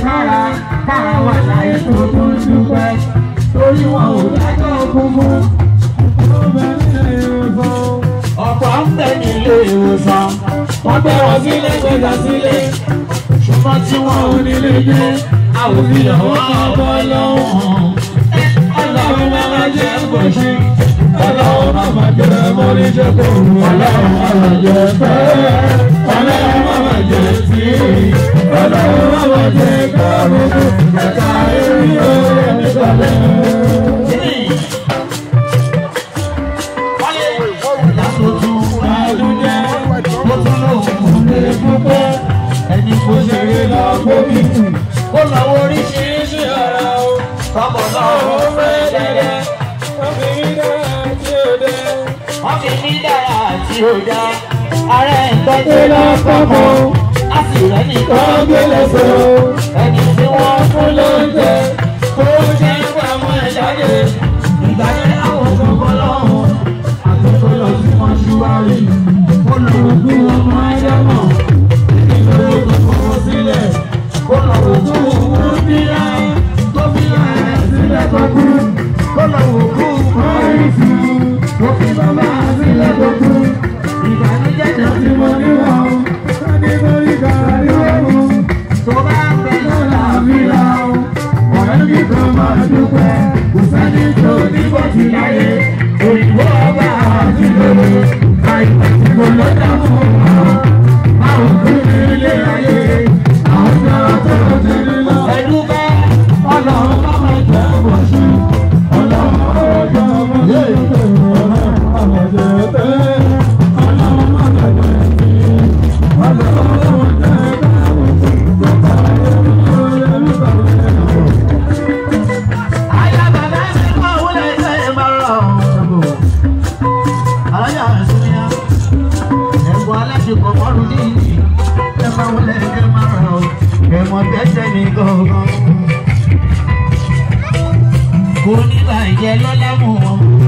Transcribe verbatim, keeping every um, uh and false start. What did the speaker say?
sára káwọn àlàyé tó tó ń dúpẹ́ torí wọn ò dájọ́ kún fún. ọ̀pọ̀ ń bẹ nílé ìwòsàn wọ́n gbé wọn sílé gbéga sílé ṣùgbọ́n tí wọ́n ò nílé gbé àwòfihàn wọn ọbọ̀ lọ́wọ́. ọlọ́run máa ma jẹ́ gbòṣì ọlọ́run máa ma jẹ́ mọ́níṣẹ́ kò rú ọlọ́run máa ma jẹ́ fẹ́ ọlọ́run máa ma jẹ́ sí ọlọ́run máa ma jẹ́ káàbùkù ẹ̀ka eré orí ẹ̀mí sọ̀lẹ̀. ẹni kò ṣeré lọ gbóbi kó lọ́wọ́ oríṣiríṣi ara o tọmọ náà ó fẹ́ dẹ́dẹ́ wọ́n fi mí dára tí ó dẹ́ wọ́n fi mí dára tí ó dá ara ẹ̀ tọ́jú lọ́kọ̀ọ́kọ́ a sì rẹ́ nìkan gbé lẹ́sẹ̀ o ẹni tí wọ́n fún lóúnjẹ tó jẹ́ pamọ́ ẹ̀ jáde ìgbà yẹn àwọn kọ̀ọ̀kan lọ́hùn àti tó lọ sí mọ́ṣúárì ó lọ bí wọ́n máa ń dámọ̀. Kó lọ wò kú wú bíyà tó bíyà sílẹ̀ tó kú. Kó lọ wò kú kọ́rìsì tó fi bàbá sílẹ̀ tó kú. Ìbànújẹ́ jẹ́ tí mo ní wọ̀ sáré lórí gàrí òru. Tó bá ń bẹ lọ́la àfíà o, ọ̀rẹ́ mi kan máa dúpẹ́. Kò sẹ́ni tó ní bó ti láyé. Òyìnbó ọba àti lòlò. Àìpẹ́ tí mo lọ dá fún wọn. Àwọn òkú ní ilé ayé. Ẹ̀dúgbẹ́ ọlọ́run bá máa jẹ́ bọ̀ sí ọlọ́run ọjọ́ ọmọ yẹ́ ọlọ́run bá máa jẹ́ tẹ́ ọlọ́run bá máa jẹ́ sí ọlọ́run bá máa jẹ́ tẹ́ tó bá yẹ lórí ìbàwọ̀. Àyà bàbá mi kọ́ wúlẹ̀ ṣe é máa rọ̀ àyà ẹ̀sùn ni ẹ̀gbọ́n alẹ́ ti kọ̀ mọ́rùn ní ìdí ẹ̀ máa wúlẹ̀ ṣe é máa rọ̀ ẹ̀mọ́ tẹ́tẹ́ ní gọ́gán kò ní bàjẹ́ lọ́lá mú wọn.